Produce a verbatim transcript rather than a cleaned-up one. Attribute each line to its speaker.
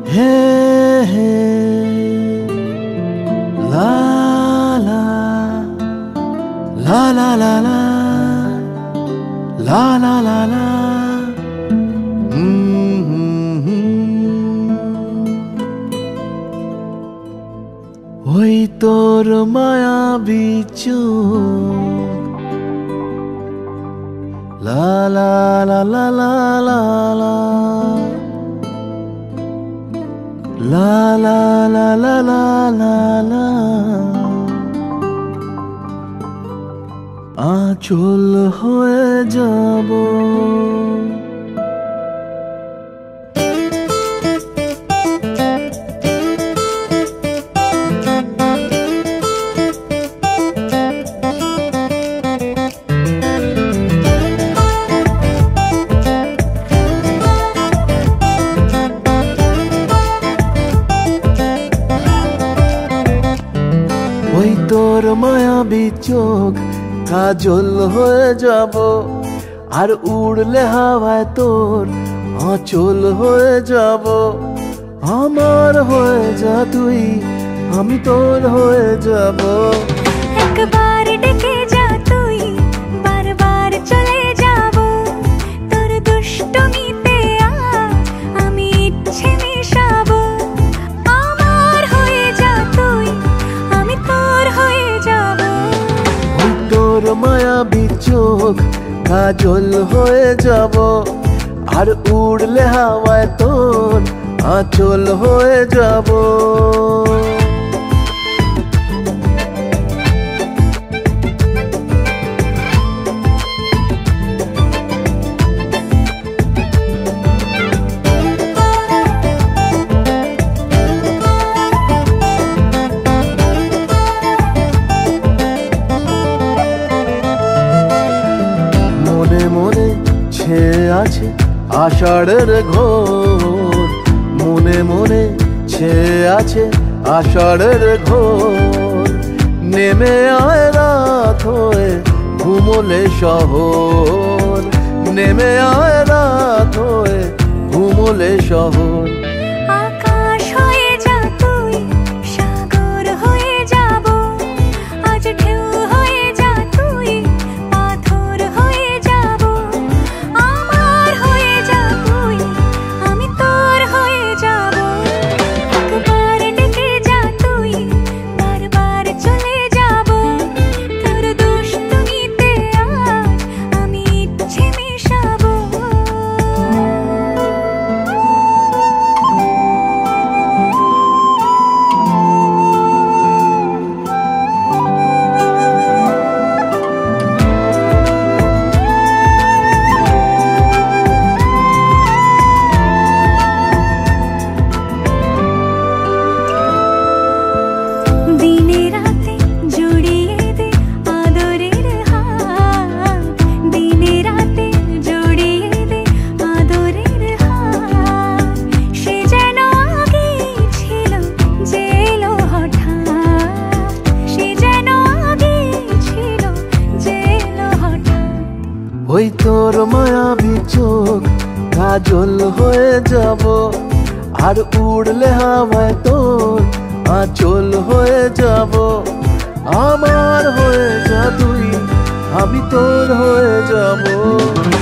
Speaker 1: হে হে লা লা লা লা লা লা লা লা লা লা ওই তোর মায়াবী চোখ লা লা লা লা লা লা লা লা লা লা লা লা লা লা আঁচল হয়ে যাব ওই তোর মায়াবী চোখ কাজল হয়ে যাব আর উড়লে হাওয়ায় তোর আঁচল হয়ে যাব আমার হয়ে যা তুই আমি তোর হয়ে যাব
Speaker 2: একবার ডেকে যা তুই বারবার চলে যাব তোর দুষ্টমিতে আজ আমি ইচ্ছে মিশাবো আমার হয়ে যা তুই আমি তোর হয়ে যাব
Speaker 1: ওই তোর মায়াবী চোখ কাজল হয়ে যাব আর উড়লে হাওয়ায় তোর আঁচল হয়ে যাব মনে মনে ছেয়ে আছে আষাঢ়ের ঘোর মনে মনে ছেয়ে আছে আষাঢ়ের ঘোর নেমে আয় রাত হয়ে ঘুমোলে শহর নেমে আয় রাত হয়ে ঘুমোলে শহর
Speaker 2: আকাশ হয়ে যা তুই সাগর হয়ে যাব আজ ঢেউ হয়ে যা তুই পাথর হয়ে যাব আমার হয়ে যা তুই আমি তোর হয়ে যাব একবার ডেকে যা তুই বারবার চলে যাব তোর দুষ্টমিতে আজ আমি ইচ্ছে মিশাবো দিনে রাতে জড়িয়ে দে আদরের হাত দিনে রাতে জড়িয়ে দে আদরের হাত সে যেন আগে ছিল যে এলো হঠাৎ সে যেন আগে ছিল যে এলো হঠাৎ
Speaker 1: ওই তোর মায়াবী চোখ কাজল হয়ে যাব আর উড়লে হাওয়ায় তোর আঁচল হয়ে যাব আমার হয়ে যা তুই আমি তোর হয়ে যাব